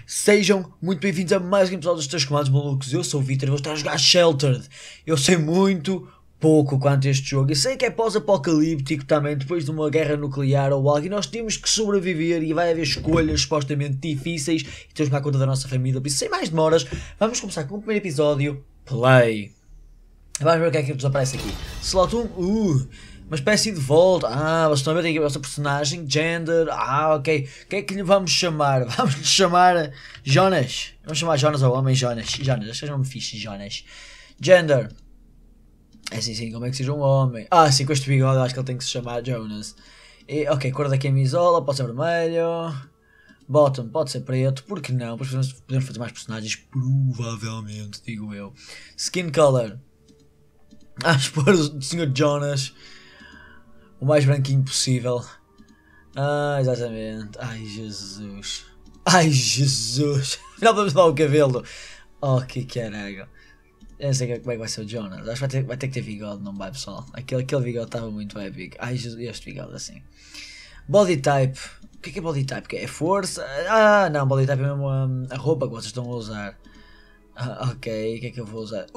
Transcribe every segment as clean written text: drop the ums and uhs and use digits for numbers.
Sejam muito bem-vindos a mais um episódio dos Teus Comandos Malucos. Eu sou o Vitor e vou estar a jogar Sheltered. Eu sei muito pouco quanto a este jogo. Eu sei que é pós-apocalíptico também, depois de uma guerra nuclear ou algo, e nós temos que sobreviver e vai haver escolhas supostamente difíceis e temos que dar conta da nossa família. Por isso, sem mais demoras, vamos começar com o primeiro episódio. Play! Vamos ver o que é que nos aparece aqui. Slot 1, uma espécie de volta. Vocês estão a ver aqui a nossa personagem, gender, ok. O que é que lhe vamos chamar? Vamos lhe chamar Jonas. Vamos chamar Jonas ao homem, Jonas. Jonas, este é um nome fixe, Jonas. Gender. É sim, como é que seja um homem? Sim, com este bigode eu acho que ele tem que se chamar Jonas. E, ok, cor da camisola, pode ser vermelho. Bottom, pode ser preto, porque não? Podemos fazer mais personagens, provavelmente, digo eu. Skin color. Vamos pôr o Sr. Jonas o mais branquinho possível. Exatamente. Ai Jesus. Afinal vamos dar o cabelo. Oh, que caralho. Eu não sei como é que vai ser o Jonas. Acho que vai ter que ter bigode, não vai, pessoal. Aquele bigode estava muito épico. Ai Jesus, este bigode assim. Body type. O que é body type? Que é força? Não, body type é mesmo a roupa que vocês estão a usar. Ok, o que é que eu vou usar?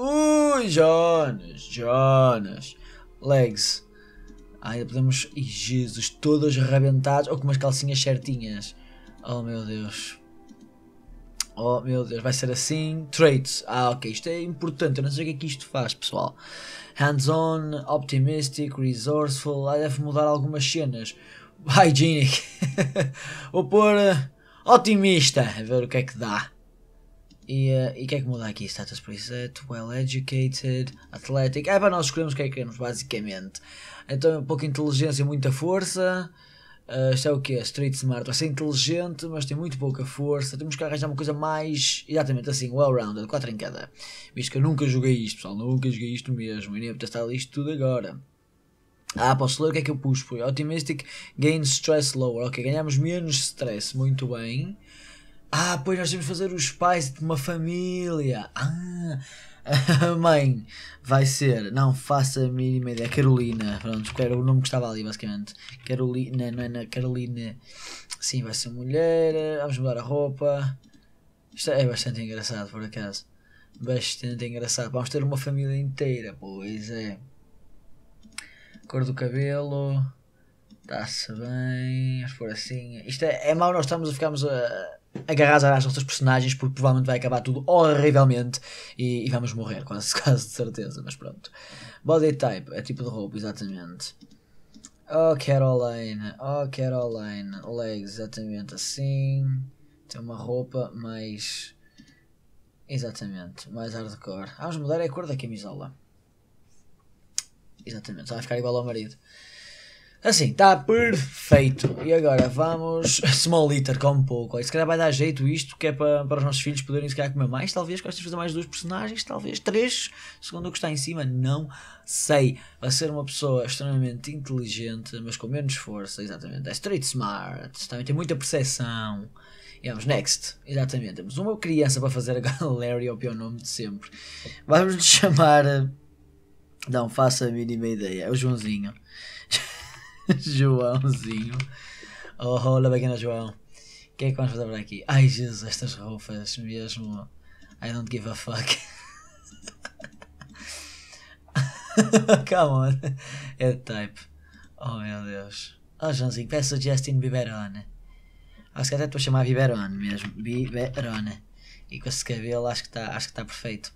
Jonas. Legs. Ainda podemos... Jesus, todos arrebentados. Ou com umas calcinhas certinhas. Oh meu Deus, vai ser assim. Traits. Ok, isto é importante. Eu não sei o que é que isto faz, pessoal. Hands-on, optimistic, resourceful. Deve mudar algumas cenas. Hygienic. Vou pôr otimista. A ver o que é que dá. E o que é que muda aqui? Status preset, well educated, athletic. Para nós escolhermos o que é que queremos, basicamente. Então, pouca inteligência e muita força. Isto é o que? Street smart. Vai ser inteligente, mas tem muito pouca força. Temos que arranjar uma coisa mais, exatamente assim, well-rounded, 4 em cada. Visto que eu nunca joguei isto, pessoal. Nunca joguei isto mesmo. E nem vou testar isto tudo agora. Posso ler o que é que eu pus? Foi Optimistic, gain stress lower. Ok, ganhamos menos stress. Muito bem. Pois nós temos de fazer os pais de uma família. A mãe vai ser, não faça a mínima ideia, Carolina. Pronto, era o nome que estava ali, basicamente. Carolina, não é Carolina. Sim, vai ser mulher. Vamos mudar a roupa. Isto é bastante engraçado, por acaso. Bastante engraçado. Vamos ter uma família inteira, pois é. Cor do cabelo. Está-se bem. Vamos pôr assim. Isto é mau, nós ficarmos agarrados às nossas personagens, porque provavelmente vai acabar tudo horrivelmente e vamos morrer, quase de certeza, mas pronto. Body type, é tipo de roupa, exatamente. Caroline, legs, exatamente assim. Tem uma roupa mais, exatamente, mais hardcore. Vamos mudar a cor da camisola. Exatamente, só vai ficar igual ao marido. Assim, está perfeito. E agora vamos... Small Litter, come um pouco. Se calhar vai dar jeito isto, que é para os nossos filhos poderem se calhar comer mais. Talvez gostem de fazer mais 2 personagens, talvez 3. Segundo o que está em cima, não sei. Vai ser uma pessoa extremamente inteligente, mas com menos força. Exatamente. É street smart. Também tem muita percepção. E vamos, next. Exatamente. Temos uma criança para fazer a Larry, é o pior nome de sempre. Vamos lhe chamar... Não faça a mínima ideia. É o Joãozinho. Joãozinho. Olha pequena João. O que é que vamos fazer por aqui? Ai Jesus, estas roupas mesmo. I don't give a fuck. Come on. É type. Oh meu Deus. Joãozinho, peço o Justin Bieberone. Acho que até estou a chamar Bieberone mesmo. Bieberone. E com esse cabelo acho que está perfeito.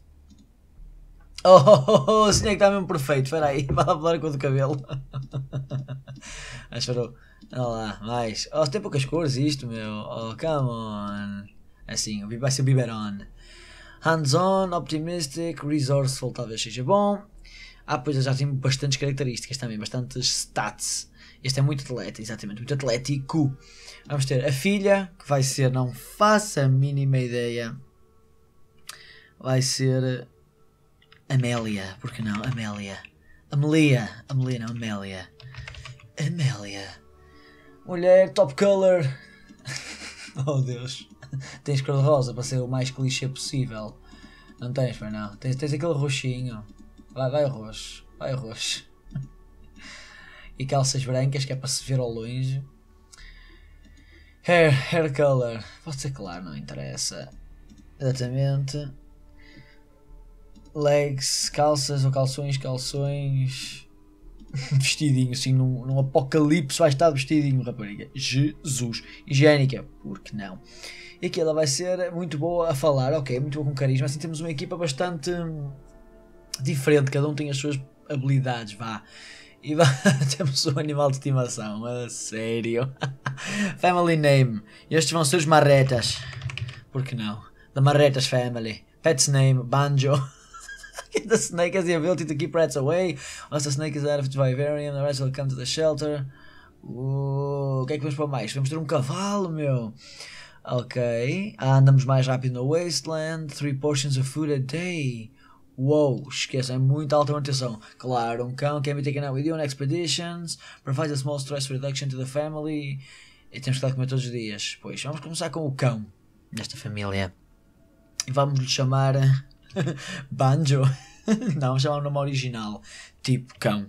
O senhor que está mesmo perfeito. Espera aí, vai lá falar com o do cabelo. Esperou. Olha lá, mais. Tem poucas cores isto, meu. Come on. Assim, vai ser o biberon. Hands-on, optimistic, resourceful, talvez seja bom. Pois eu já tenho bastantes características também, bastantes stats. Este é muito atleta, exatamente, muito atlético. Vamos ter a filha, que vai ser, não faça a mínima ideia. Vai ser... Amélia, porque não? Amélia. Amelia não, Amélia. Mulher, top color. Oh Deus. Tens cor de rosa para ser o mais clichê possível. Não tens, mas não. Tens aquele roxinho. Vai roxo. E calças brancas, que é para se ver ao longe. Hair color. Pode ser claro, não interessa. Exatamente. Legs, calças ou calções. Vestidinho, assim, num apocalipse vai estar vestidinho, rapariga. Jesus. Higiênica, porque não? E aqui ela vai ser muito boa a falar, ok, muito boa com carisma. Assim temos uma equipa bastante diferente, cada um tem as suas habilidades, vá. E temos um animal de estimação, a sério. Family name. Estes vão ser os marretas. Por que não? The Marretas family. Pet's name, Banjo. The snake has the ability to keep rats away. Once the snake is out of its vivarium, the rats will come to the shelter. O que é que vamos para mais? Vamos ter um cavalo, meu. Ok. Andamos mais rápido no wasteland. 3 portions of food a day. Uou, esqueçam, é muita alta manutenção. Claro, um cão can be taken out with you on expeditions. Provides a small stress reduction to the family. E temos que dar comer todos os dias. Pois, vamos começar com o cão nesta família. E vamos lhe chamar Banjo. Não, vamos chamar o nome original. Tipo cão.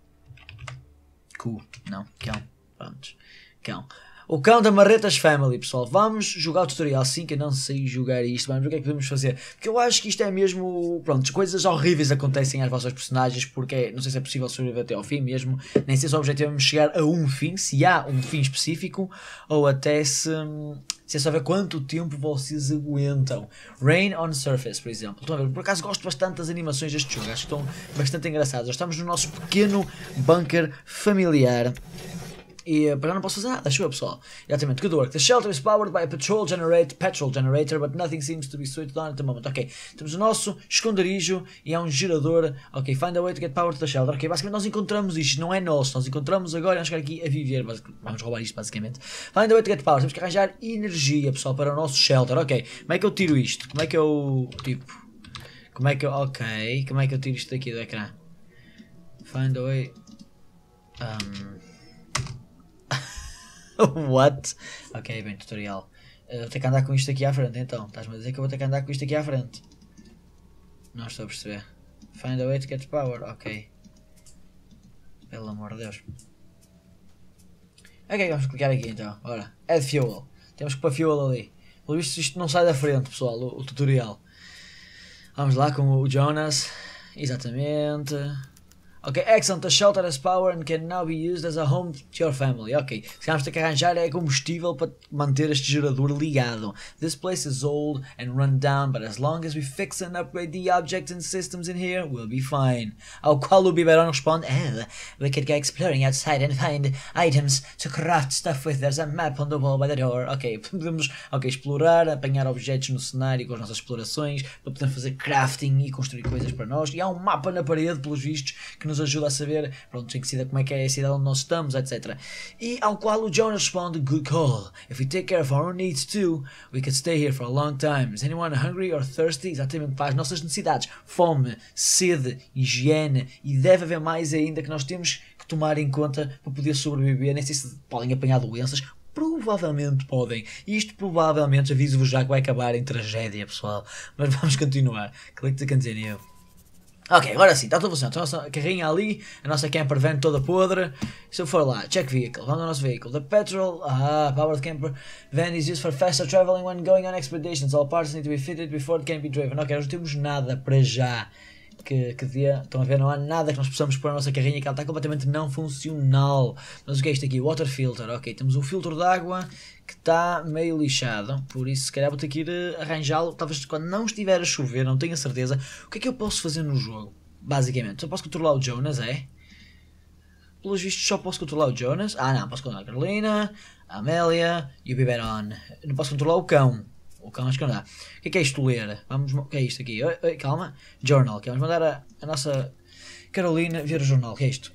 Não, cão. Pronto. Cão. O cão da Marretas Family, pessoal. Vamos jogar o tutorial. Sim, que eu não sei jogar isto. Vamos ver o que é que podemos fazer. Porque eu acho que isto é mesmo... Pronto, coisas horríveis acontecem às vossas personagens. Porque não sei se é possível sobreviver até ao fim mesmo. Nem sei se o objetivo é chegar a um fim. Se há um fim específico. Ou até se é só ver quanto tempo vocês aguentam. Rain on Surface, por exemplo. Estão a ver? Por acaso gosto bastante das animações deste jogo. Acho que estão bastante engraçadas. Já estamos no nosso pequeno bunker familiar. E para já não posso fazer nada, acho eu, pessoal. Exatamente, good work. The shelter is powered by a petrol generator, but nothing seems to be switched on at the moment. Ok, temos o nosso esconderijo e há um gerador. Ok, find a way to get power to the shelter. Ok, basicamente nós encontramos isto, não é nosso. Nós encontramos agora e vamos chegar aqui a viver. Vamos roubar isto, basicamente. Find a way to get power. Temos que arranjar energia, pessoal, para o nosso shelter. Ok, como é que eu tiro isto? Como é que eu... Tipo... Como é que eu... Ok, como é que eu tiro isto daqui do ecrã? Find a way... What? Ok, bem, tutorial. Vou ter que andar com isto aqui à frente, então. Estás-me a dizer que eu vou ter que andar com isto aqui à frente. Não estou a perceber. Find a way to get power. Ok. Pelo amor de Deus. Ok, vamos clicar aqui então. Ora, add fuel. Temos que pôr fuel ali. Pelo visto isto não sai da frente, pessoal, o tutorial. Vamos lá com o Jonas. Exatamente. Ok, excellent. The shelter has power and can now be used as a home to your family. Ok, se vamos ter que arranjar é combustível para manter este gerador ligado. This place is old and run down, but as long as we fix and upgrade the objects and systems in here, we'll be fine. Ao qual o Biberon responde, we could go exploring outside and find items to craft stuff with. There's a map on the wall by the door. Ok, podemos explorar, apanhar objetos no cenário com as nossas explorações, para podermos fazer crafting e construir coisas para nós. E há um mapa na parede, pelos vistos, que nos ajuda a saber, pronto, como é que é a cidade onde nós estamos, etc. E ao qual o Jonas responde, good call. If we take care of our own needs too, we could stay here for a long time. Is anyone hungry or thirsty? Exatamente para as nossas necessidades. Fome, sede, higiene e deve haver mais ainda que nós temos que tomar em conta para poder sobreviver. Nem sei se podem apanhar doenças. Provavelmente podem. E isto provavelmente, aviso-vos já que vai acabar em tragédia, pessoal. Mas vamos continuar. Click to continue. Ok, agora sim, está tudo funcionando. A nossa carrinha ali, a nossa camper van toda podre. Se eu for lá, check vehicle, vamos ao nosso veículo. The petrol, powered camper van is used for faster traveling when going on expeditions. All parts need to be fitted before it can be driven. Ok, nós não temos nada para já que dê. Estão a ver, não há nada que nós possamos pôr na nossa carrinha, que ela está completamente não funcional. Mas o que é isto aqui? Water filter, ok, temos um filtro de água que está meio lixado, por isso se calhar vou ter que ir arranjá-lo, talvez quando não estiver a chover, não tenho a certeza. O que é que eu posso fazer no jogo? Basicamente, só posso controlar o Jonas, é? Pelos vistos só posso controlar o Jonas. Não, posso controlar a Carolina, a Amélia e o Biberon. Não posso controlar o cão. O cão acho que não dá. O que é isto ler? O que é isto aqui? Oi, calma. Journal, que vamos mandar a nossa Carolina ver o jornal. O que é isto?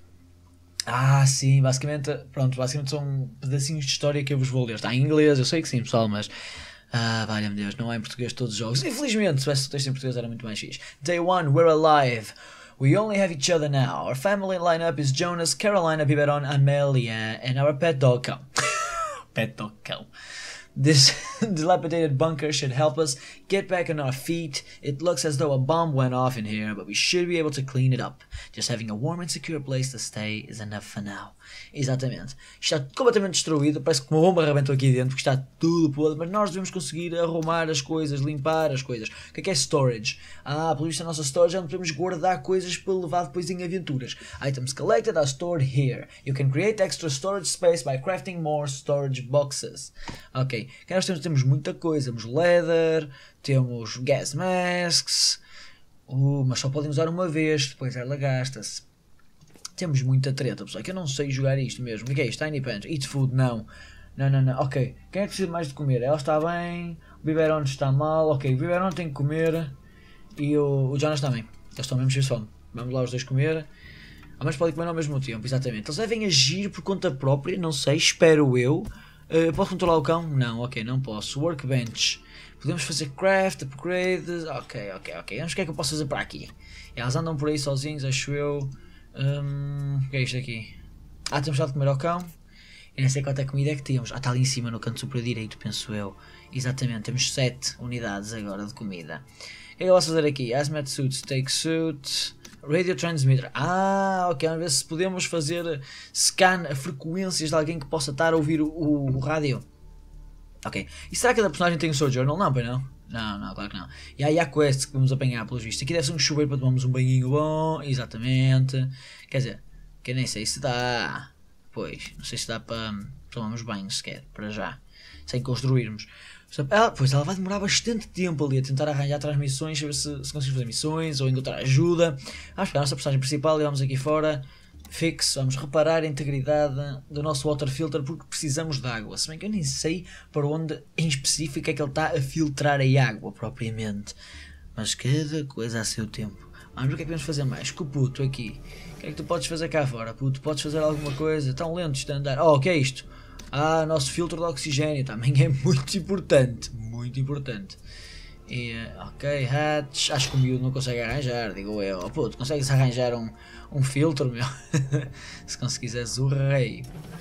Sim, basicamente são pedacinhos de história que eu vos vou ler. Está em inglês, eu sei que sim, pessoal, mas... valha-me Deus, não há em português todos os jogos. Infelizmente, se tivesse o texto em português era muito mais fixe. Day 1, we're alive. We only have each other now. Our family lineup is Jonas, Carolina, Biberon, Amelia, and our pet dog cão. Pet dog cão. This... dilapidated bunker should help us get back on our feet. It looks as though a bomb went off in here, but we should be able to clean it up. Just having a warm and secure place to stay is enough for now. Exatamente. Está completamente destruído, parece que uma bomba arrebentou aqui dentro, porque está tudo podre, mas nós devemos conseguir arrumar as coisas, limpar as coisas. O que é storage? Pelo visto a nossa storage é onde podemos guardar coisas para levar depois em aventuras. Items collected are stored here. You can create extra storage space by crafting more storage boxes. Ok, aqui nós temos muita coisa. Temos leather, temos gas masks, mas só podem usar uma vez, depois ela gasta-se. Temos muita treta, pessoal, que eu não sei jogar isto mesmo. O que é isto? Tiny Pants, eat food, não. Não, ok. Quem é que precisa mais de comer? Ela está bem, o Biberon está mal, ok, o Biberon tem que comer e o Jonas também. Eles estão mesmo cheios de fome. Vamos lá os dois comer. Mas podem comer ao mesmo tempo, exatamente. Eles devem agir por conta própria, não sei, espero eu. Posso controlar o cão? Não, ok, não posso. Workbench. Podemos fazer craft, upgrades. Ok. Vamos, o que é que eu posso fazer para aqui? Elas andam por aí sozinhos, acho eu. O que é isto aqui? Temos já de comer ao cão. Eu nem sei quanta comida é que temos. Está ali em cima no canto superior direito, penso eu. Exatamente, temos 7 unidades agora de comida. O que é que eu posso fazer aqui? Hazmat suit, steak suit, radio transmitter. Ok, vamos ver se podemos fazer scan a frequências de alguém que possa estar a ouvir o rádio. Ok, e será que cada personagem tem o seu journal? Não, pois não. Não, claro que não. E aí há quests que vamos apanhar pelos vistos. Aqui deve ser um chuveiro para tomarmos um banhinho bom. Exatamente. Quer dizer, que eu nem sei se dá. Pois, não sei se dá para tomarmos banho sequer, para já. Sem construirmos. Ela vai demorar bastante tempo ali a tentar arranjar transmissões, a ver se conseguimos fazer missões ou encontrar ajuda. Vamos pegar a nossa personagem principal e vamos aqui fora. Fix, vamos reparar a integridade do nosso water filter porque precisamos de água. Se bem que eu nem sei para onde em específico é que ele está a filtrar a água propriamente. Mas cada coisa a seu tempo. Vamos ver o que é que podemos fazer mais. Com o puto aqui. O que é que tu podes fazer cá fora? Puto, podes fazer alguma coisa? Tão lento isto a andar. O que é isto? Nosso filtro de oxigênio também é muito importante. Muito importante. E, ok, hatch. Acho que o miúdo não consegue arranjar, digo eu. Puto, consegues arranjar um filtro, meu? Se conseguires é zurrei.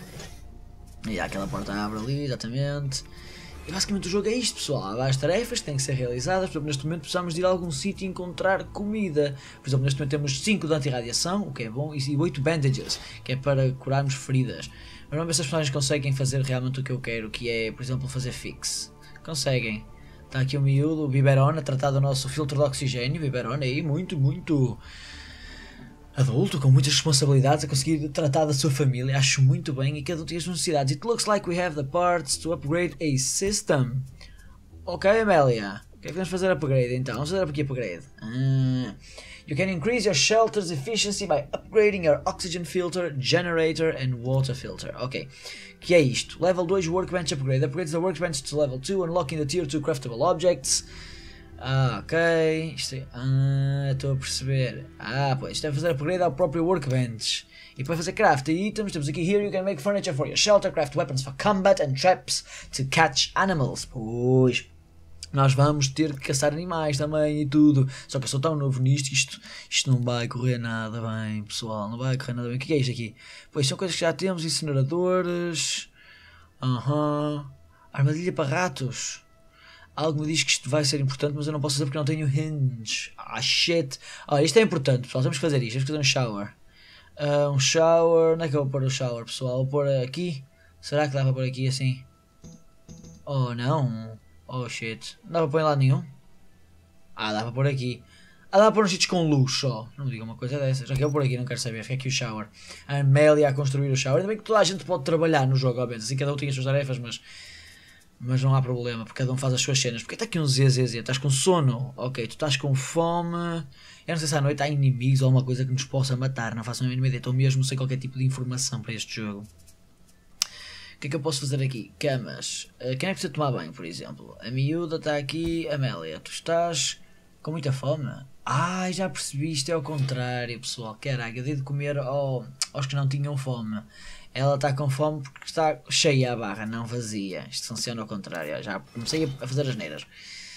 E aquela porta abre ali, exatamente. E basicamente o jogo é isto, pessoal. Há várias tarefas que têm que ser realizadas. Por exemplo, neste momento precisamos de ir a algum sítio e encontrar comida. Por exemplo, neste momento temos 5 de antirradiação, o que é bom, e 8 bandages, que é para curarmos feridas. Mas vamos ver se as personagens conseguem fazer realmente o que eu quero, que é, por exemplo, fazer fix. Conseguem. Está aqui o miúdo, o Biberon, a tratar do nosso filtro de oxigênio. Biberon aí, muito adulto, com muitas responsabilidades, a conseguir tratar da sua família. Acho muito bem, e cada um tem as suas necessidades. It looks like we have the parts to upgrade a system. Ok, Amélia. O que é que vamos fazer upgrade então? Vamos fazer aqui upgrade. You can increase your shelter's efficiency by upgrading your oxygen filter, generator and water filter. Ok. Que é isto? Level 2 Workbench Upgrade. Upgrades the Workbench to Level 2, unlocking the Tier 2 Craftable Objects. Ok. Isto é... estou a perceber. Pois. Isto é fazer upgrade ao próprio Workbench. E para fazer craft items, temos aqui here you can make furniture for your shelter, craft weapons for combat and traps to catch animals. Pois. Nós vamos ter que caçar animais também e tudo. Só que eu sou tão novo nisto que isto não vai correr nada bem, pessoal. Não vai correr nada bem. O que é isto aqui? Pois são coisas que já temos. Incineradores. Armadilha para ratos. Algo me diz que isto vai ser importante, mas eu não posso fazer porque não tenho hinge. Shit. Isto é importante, pessoal. Temos que fazer isto. Temos que fazer um shower. Um shower. Onde é que eu vou pôr o shower, pessoal? Vou pôr aqui. Será que dá para pôr aqui assim? Oh, não. Oh shit, não dá para pôr em lado nenhum? Dá para pôr aqui. Dá para pôr uns sítios com luz só. Não me diga uma coisa dessas. Já que eu por aqui, não quero saber. Fica aqui o shower. A Amélia a construir o shower. Ainda bem que toda a gente pode trabalhar no jogo, obviamente. Assim cada um tem as suas tarefas, mas não há problema, porque cada um faz as suas cenas. Porque está aqui um ZZZ. Estás com sono? Ok, tu estás com fome. Eu não sei se à noite há inimigos ou alguma coisa que nos possa matar. Não faço a mínima ideia. Estou mesmo sem qualquer tipo de informação para este jogo. O que é que eu posso fazer aqui? Camas. Quem é que precisa tomar banho, por exemplo? A miúda está aqui. Amélia, tu estás com muita fome? Já percebi, isto é ao contrário, pessoal. Caraca, eu dei de comer aos que não tinham fome. Ela está com fome porque está cheia a barra, não vazia. Isto funciona ao contrário. Já comecei a fazer as neiras.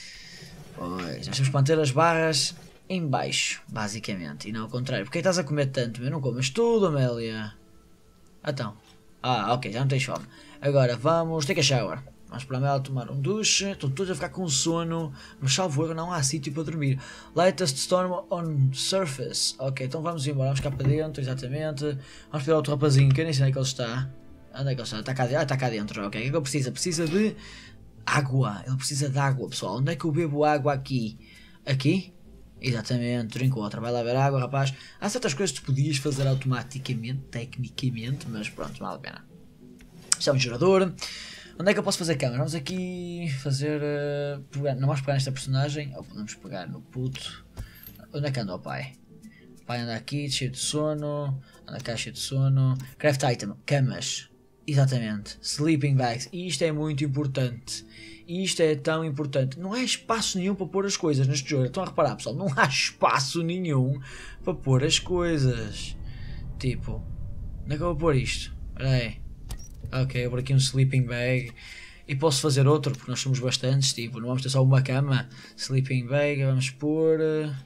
Pois, nós temos que manter as barras em baixo, basicamente. E não ao contrário. Porque estás a comer tanto? Não comas tudo, Amélia. Então. Ok, já não tens fome. Agora vamos take a shower. Vamos para ela tomar um duche. Estão todos a ficar com sono. Mas salvo erro, não há sítio para dormir. Lightest storm on surface. Ok, então vamos embora. Vamos cá para dentro, exatamente. Vamos pegar outro rapazinho que eu nem sei onde é que ele está. Onde é que ele está? Está cá dentro. Ok, o que é que ele precisa? Precisa de água. Ele precisa de água, pessoal. Onde é que eu bebo água aqui? Aqui? Exatamente, drink water. Vai lá ver água, rapaz. Há certas coisas que tu podias fazer automaticamente, tecnicamente, mas pronto, vale a pena. Isto é um gerador. Onde é que eu posso fazer câmera? Vamos aqui fazer... não vamos pegar nesta personagem. Ou podemos pegar no puto. Onde é que anda o pai? O pai anda aqui, cheio de sono. Anda cá, cheio de sono. Craft item, camas. Exatamente. Sleeping bags. E isto é muito importante. Isto é tão importante. Não há espaço nenhum para pôr as coisas neste jogo. Estão a reparar, pessoal? Não há espaço nenhum para pôr as coisas. Tipo, onde é que eu vou pôr isto? Espera aí. Ok, eu vou pôr aqui um sleeping bag. E posso fazer outro, porque nós somos bastantes. Tipo, não vamos ter só uma cama. Sleeping bag, vamos pôr...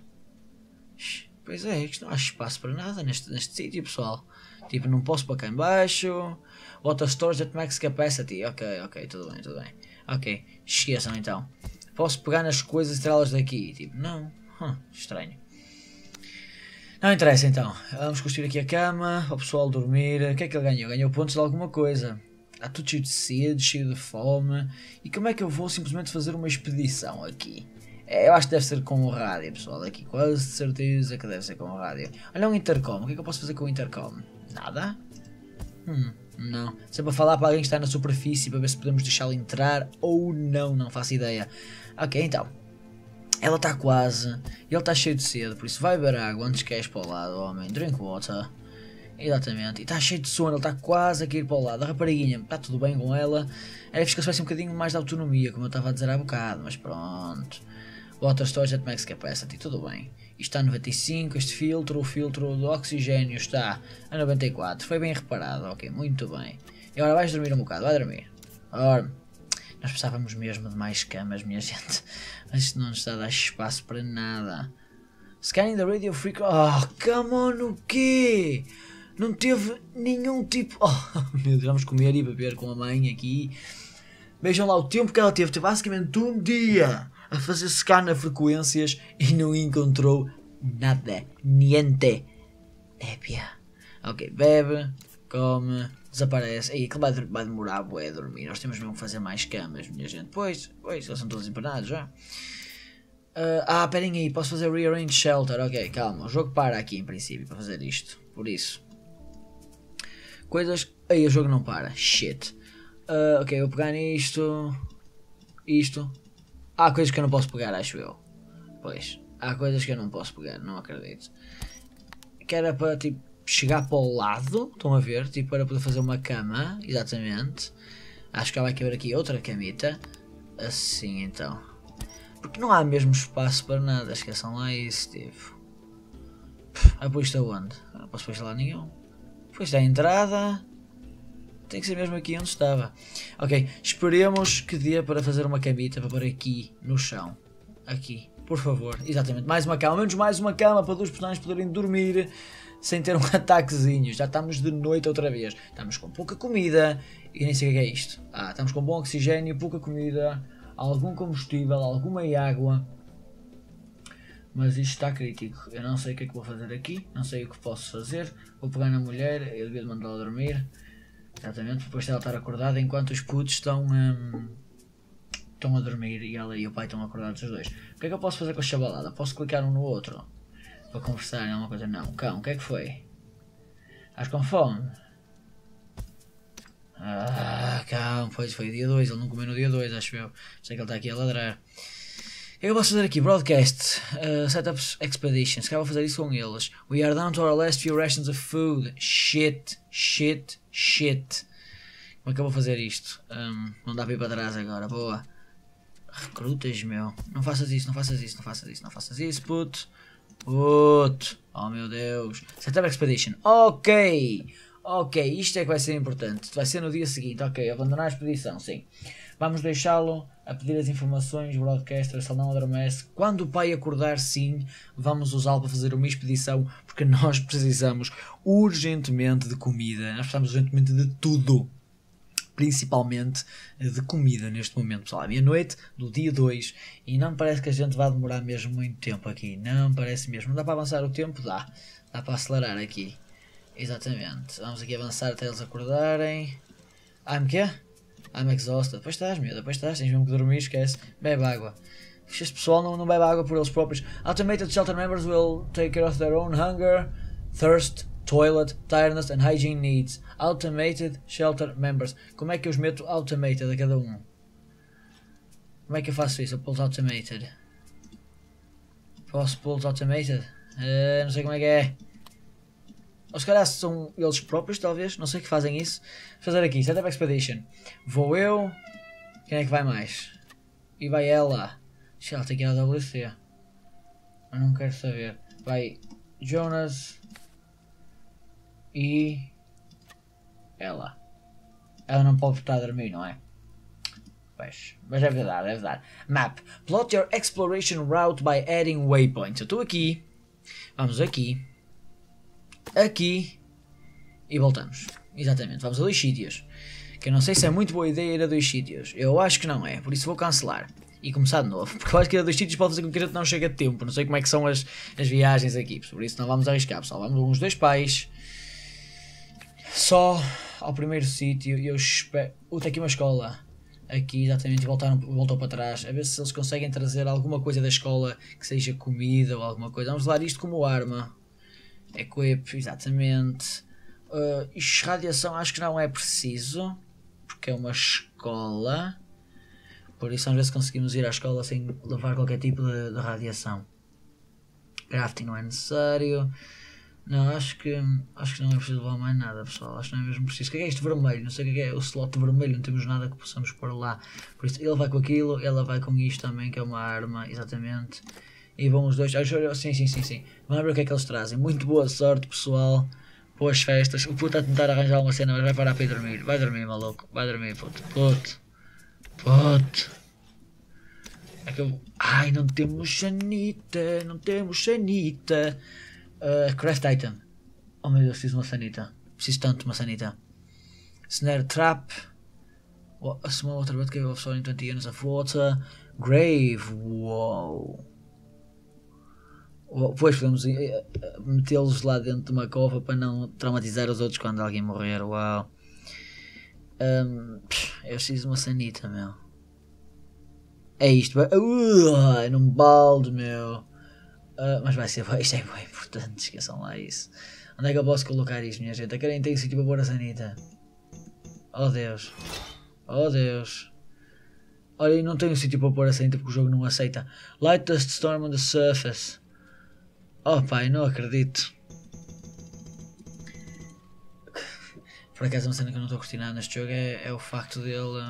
Pois é, isto não há espaço para nada neste sítio, pessoal. Tipo, não posso pôr cá em baixo. Water storage at max capacity. Ok, tudo bem. Ok, esqueçam então. Posso pegar nas coisas e tirá-las daqui? Tipo, não. Estranho. Não interessa então. Vamos construir aqui a cama para o pessoal dormir. O que é que ele ganhou? Ganhou pontos de alguma coisa. Está tudo cheio de sede, cheio de fome. E como é que eu vou simplesmente fazer uma expedição aqui? Eu acho que deve ser com o rádio, pessoal. Aqui quase de certeza que deve ser com o rádio. Olha um intercom. O que é que eu posso fazer com o intercom? Nada? Não. Se é para falar para alguém que está na superfície para ver se podemos deixá-lo entrar ou não. Não faço ideia. Ok, então. Ela está quase. Ele está cheio de sede. Por isso vai beber água antes que és para o lado, homem. Drink water. Exatamente. E está cheio de sono. Ele está quase a cair para o lado. A rapariguinha, está tudo bem com ela. Era fixe que tivesse um bocadinho mais de autonomia, como eu estava a dizer há bocado. Mas pronto. Water storage at max capacity. Tudo bem. Isto está a 95, este filtro, o filtro do oxigênio está a 94. Foi bem reparado, ok, muito bem. E agora vais dormir um bocado, vai dormir. Ora, nós precisávamos mesmo de mais camas, minha gente. Mas isto não nos está a dar espaço para nada. Scanning the radio frequency... Oh, come on, o quê? Não teve nenhum tipo... Oh, meu Deus, vamos comer e beber com a mãe aqui. Vejam lá o tempo que ela teve. Teve basicamente um dia a fazer scan nas frequências e não encontrou nada. Niente. Épia. Ok, bebe, come, desaparece. Aí, que vai demorar bué a dormir. Nós temos mesmo que fazer mais camas, minha gente. Pois, eles são todos empenados já. Esperem aí, posso fazer rearrange shelter. Ok, calma, o jogo para aqui em princípio para fazer isto. Por isso. Coisas... Aí o jogo não para. Shit. Ok, vou pegar nisto. Isto. Há coisas que eu não posso pegar, acho eu. Pois. Há coisas que eu não posso pegar, não acredito. Que era para tipo chegar para o lado. Estão a ver? Tipo para poder fazer uma cama. Exatamente. Acho que vai caber aqui outra camita. Assim então. Porque não há mesmo espaço para nada. Esqueçam lá isso, tipo. Pôr isto aonde? Não posso pôr isto lá nenhum. Pois está a entrada. Tem que ser mesmo aqui onde estava. Ok, esperemos que dê para fazer uma camita para pôr aqui no chão. Aqui, por favor. Exatamente, mais uma cama. Ao menos mais uma cama para 2 personagens poderem dormir sem ter um ataquezinho. Já estamos de noite outra vez. Estamos com pouca comida e nem sei o que é isto. Estamos com bom oxigênio, pouca comida, algum combustível, alguma água. Mas isto está crítico. Eu não sei o que é que vou fazer aqui. Não sei o que posso fazer. Vou pegar na mulher. Eu devia de mandá-la dormir. Exatamente. Depois dela estar acordada enquanto os putos estão a dormir. E ela e o pai estão acordados os dois. O que é que eu posso fazer com a chabalada? Posso clicar um no outro? Para conversar em alguma coisa? Não. Cão, o que é que foi? Estás com fome? Cão. Pois foi dia 2. Ele não comeu no dia 2, acho eu. Sei que ele está aqui a ladrar. O que eu posso fazer aqui? Broadcast, Setups Expeditions, que eu vou fazer isso com eles. We are down to our last few rations of food. Shit. Como é que eu vou fazer isto? Não dá para ir para trás agora, boa. Recrutas, meu. Não faças isso, puto. Oh meu Deus. Setup Expedition, ok, isto é que vai ser importante. Vai ser no dia seguinte, ok, abandonar a expedição, sim. Vamos deixá-lo a pedir as informações, broadcaster, se ele não adormece. Quando o pai acordar, sim, vamos usá-lo para fazer uma expedição, porque nós precisamos urgentemente de comida. Nós precisamos urgentemente de tudo. principalmente de comida neste momento, pessoal. À meia-noite do dia 2 e não parece que a gente vai demorar mesmo muito tempo aqui. Não parece mesmo. Não dá para avançar o tempo? Dá. Dá para acelerar aqui. Exatamente. Vamos aqui avançar até eles acordarem. quê? I'm exhausted. Depois estás, meu. Depois estás. Tens mesmo que dormir. Esquece. Bebe água. Este pessoal não bebe água por eles próprios. Automated shelter members will take care of their own hunger, thirst, toilet, tiredness and hygiene needs. Automated shelter members. Como é que eu os meto automated a cada um? Como é que eu faço isso? Eu pulo automated. Posso pulo automated? Não sei como é que é. Ou se calhar são eles próprios, talvez. Não sei que fazem isso. Vou fazer aqui, Setup Expedition. Vou eu. Quem é que vai mais? E vai ela. Deixa ela ter que ir à WC. Eu não quero saber. Vai Jonas. E ela. Ela não pode estar a dormir, não é? Pois, mas deve dar, deve dar. Map. Plot your exploration route by adding waypoints. Eu estou aqui. Vamos aqui. Aqui. E voltamos. Exatamente, vamos a 2 sítios. Que eu não sei se é muito boa ideia ir a 2 sítios. Eu acho que não é, por isso vou cancelar. E começar de novo. Porque eu acho que ir a 2 sítios pode fazer com que a gente não chegue a tempo. Não sei como é que são as viagens aqui. Por isso não vamos arriscar, pessoal. Vamos uns 2 pais. Só ao primeiro sítio. E eu espero... tem aqui uma escola. Aqui exatamente. Voltou para trás. A ver se eles conseguem trazer alguma coisa da escola. Que seja comida ou alguma coisa. Vamos levar isto como arma. Equip, exatamente. Radiação acho que não é preciso. Porque é uma escola. Por isso, às vezes conseguimos ir à escola sem levar qualquer tipo de radiação. Crafting não é necessário. Não, acho que não é preciso levar mais nada, pessoal. Acho que não é mesmo preciso. O que é isto vermelho? Não sei o que é o slot vermelho. Não temos nada que possamos pôr lá. Por isso, ele vai com aquilo, ela vai com isto também, que é uma arma, exatamente. E vão os dois. Sim. Vamos ver o que é que eles trazem. Muito boa sorte, pessoal. Boas festas. O puto a tentar arranjar uma cena, mas vai parar para ir dormir. Vai dormir, maluco. Vai dormir, puto. Puto. É que eu... Ai, não temos sanita. Não temos sanita. Craft item. Oh meu Deus, preciso de uma sanita. Preciso tanto de uma sanita. Snare trap. A small water butt cave of storing 20 units of water. Grave. Uou. Pois podemos metê-los lá dentro de uma cova para não traumatizar os outros quando alguém morrer. Uau. Eu preciso de uma sanita, meu. É isto. Num balde, meu. Mas vai ser. Isto é bem importante. Esqueçam lá isso. Onde é que eu posso colocar isto, minha gente? Eu quero ter sítio para pôr a sanita. Oh Deus. Oh Deus. Olha, eu não tenho sítio para pôr a sanita porque o jogo não aceita. Light dust storm on the surface. Oh pai, não acredito. Por acaso uma cena que eu não estou a curtir nada neste jogo é o facto dele...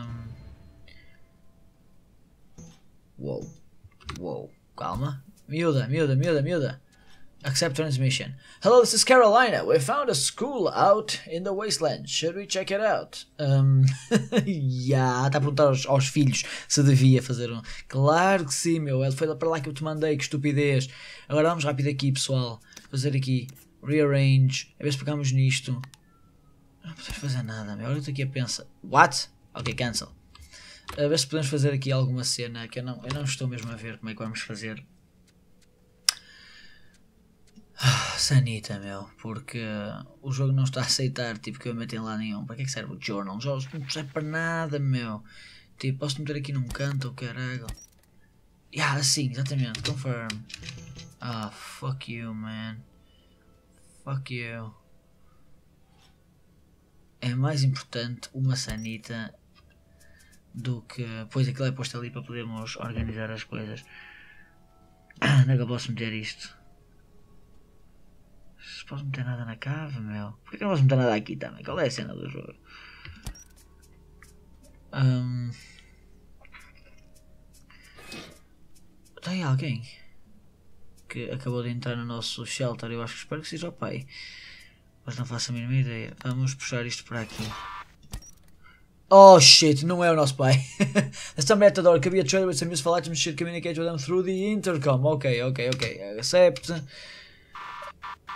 Uou, calma. Miúda. Accept transmission. Hello, this is Carolina. We found a school out in the wasteland. Should we check it out? Está a perguntar aos filhos se devia fazer um. Claro que sim, meu. Foi para lá que eu te mandei, que estupidez. Agora vamos rápido aqui, pessoal. Fazer aqui. Rearrange. A ver se pegamos nisto. Não podemos fazer nada, meu. Agora eu estou aqui a pensar. What? Ok, cancel. A ver se podemos fazer aqui alguma cena que eu não estou mesmo a ver como é que vamos fazer. Sanita, meu, porque o jogo não está a aceitar tipo que eu meto em lá nenhum. Para que é que serve o journal? Não serve para nada, meu. Tipo, posso meter aqui num canto ou caralho? Sim, exatamente, confirm. Fuck you, man. Fuck you. É mais importante uma sanita do que... Pois aquilo é posto ali para podermos organizar as coisas. Onde é que eu posso meter isto? Se posso meter nada na cave, meu. Por que eu não posso meter nada aqui também? Qual é a cena do jogo? Tem alguém que acabou de entrar no nosso shelter. Eu acho que espero que seja o pai. Mas não faço a mínima ideia. Vamos puxar isto para aqui. Oh shit, não é o nosso pai. There's some metador. Could be a trailer with some useful items. Should communicate with them through the intercom. Ok. Accept.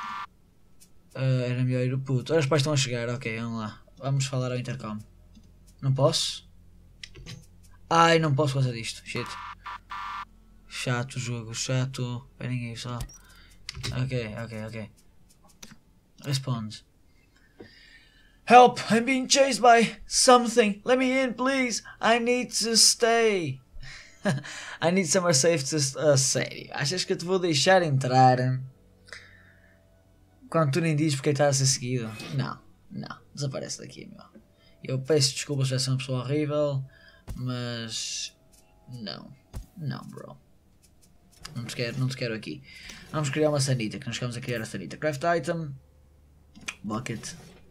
Era melhor ir o puto. Olha, os pais estão a chegar. Ok, vamos lá. Vamos falar ao intercom. Não posso? Ai, não posso fazer disto. Shit. Chato jogo, chato. Esperem aí só. Ok. Responde. Help! I'm being chased by something. Let me in, please. I need to stay. I need somewhere safe to... sério, achas que eu te vou deixar entrar quando tu nem dizes porque estás a ser seguido? Não. Desaparece daqui, meu. Eu peço desculpas se é uma pessoa horrível, mas... Não, bro. Não te quero aqui. Vamos criar uma sanita, que nós ficamos a criar a sanita. Craft item. Bucket.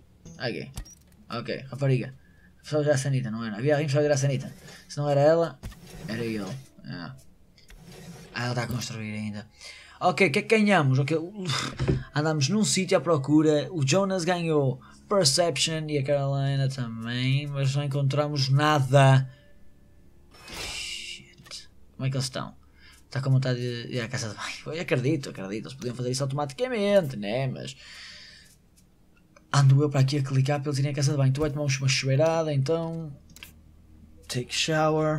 Ok, rapariga. Precisava virar a sanita, não era? Havia alguém que precisava virar a sanita. Se não era ela, era ele. Ela está a construir ainda. Ok, o que é que ganhamos? Okay. Andamos num sítio à procura. O Jonas ganhou Perception e a Carolina também, mas não encontramos nada. Shit. Como é que eles estão? Está com vontade de ir à casa de banho. Eu acredito. Eles podiam fazer isso automaticamente, né? Mas ando eu para aqui a clicar para eles irem à casa de banho. Tu vai tomar uma chuveirada, então. Take shower.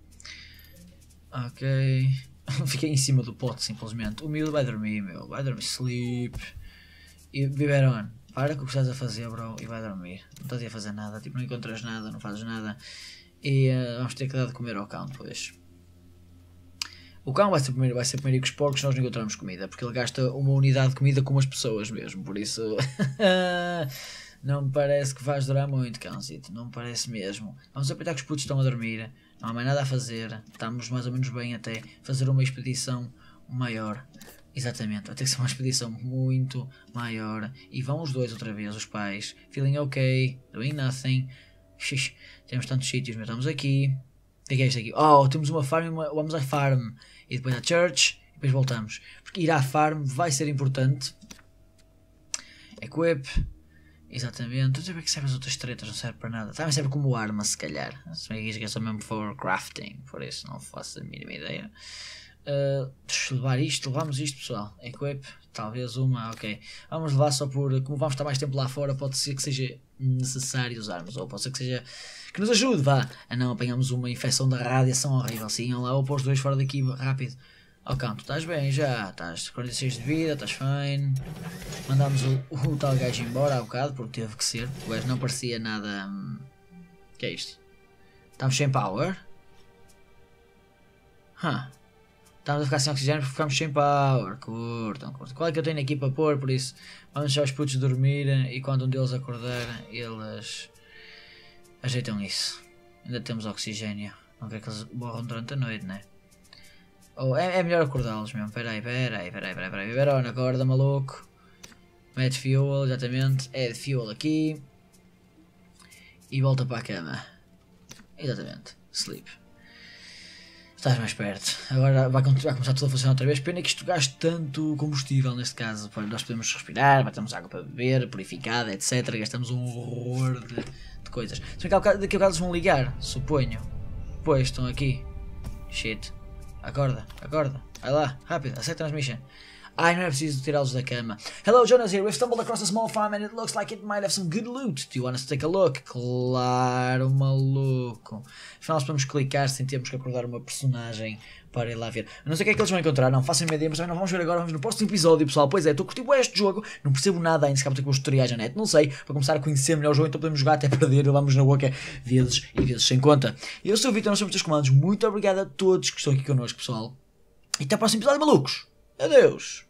Ok. Fiquei em cima do pote, simplesmente. O miúdo vai dormir, meu. Vai dormir. Sleep. E Biberon, para com o que estás a fazer, bro. E vai dormir. Não estás a fazer nada. Tipo, não encontras nada, não fazes nada. E vamos ter que dar de comer ao cão depois. O cão vai ser primeiro com os porcos, nós não encontramos comida, porque ele gasta uma unidade de comida com as pessoas mesmo, por isso não me parece que vais durar muito, cãozito, não me parece mesmo. Vamos aproveitar que os putos estão a dormir, não há mais nada a fazer, estamos mais ou menos bem até fazer uma expedição maior. Exatamente, vai ter que ser uma expedição muito maior, e vão os dois outra vez, os pais, feeling ok, doing nothing. Xix, temos tantos sítios, mas estamos aqui. O que é isto aqui? Oh, temos uma farm, vamos à farm e depois à church e depois voltamos. Porque ir à farm vai ser importante. Equip. Exatamente. Não sei para que serve as outras tretas, não serve para nada. Também serve como arma, se calhar. Se bem que isto é só mesmo for crafting, por isso não faço a mínima ideia. Levamos isto, pessoal. Equip, talvez uma, ok. Vamos levar só por, como vamos estar mais tempo lá fora, pode ser que seja necessário usarmos, ou pode ser que seja, que nos ajude, vá, a não apanhamos uma infecção da radiação horrível, sim, lá, ou pôr os dois fora daqui, rápido. Ok, tu estás bem já, estás 46 de vida, estás fine. Mandámos o tal gajo embora há bocado, porque teve que ser, o gajo não parecia nada, que é isto? Estamos sem power? Estamos a ficar sem oxigênio porque ficamos sem power. Curtam. Qual é que eu tenho aqui para pôr? Por isso, vamos deixar os putos dormirem e quando um deles acordar, eles ajeitam isso. Ainda temos oxigênio. Não quero que eles morram durante a noite, né? Ou é melhor acordá-los mesmo. Peraí. Verona, acorda, maluco. Mete fuel, exatamente. Add fuel aqui. E volta para a cama. Exatamente. Sleep. Estás mais perto. Agora vai começar tudo a funcionar outra vez. Pena que isto gaste tanto combustível neste caso. Nós podemos respirar, temos água para beber, purificada, etc. Gastamos um horror de coisas. Se bem que daqui a bocado eles vão ligar, suponho. Pois, estão aqui. Shit. Acorda. Vai lá, rápido, aceita a transmission. Ai, não é preciso tirá-los da cama. Hello, Jonas here. We've stumbled across a small farm and it looks like it might have some good loot. Do you want us to take a look? Claro, maluco. Afinal, nós podemos clicar sem termos que acordar uma personagem para ir lá ver. Eu não sei o que é que eles vão encontrar, não façam ideia, mas também não vamos ver agora, vamos no próximo episódio, pessoal. Pois é, estou a curtir este jogo, não percebo nada ainda, se calhar vou ter que ver os tutoriais na net, não sei, para começar a conhecer melhor o jogo, então podemos jogar até perder, vamos na boca vezes e vezes sem conta. Eu sou o Vitor, nós somos os comandos, muito obrigado a todos que estão aqui connosco, pessoal. E até ao próximo episódio, malucos. Adeus.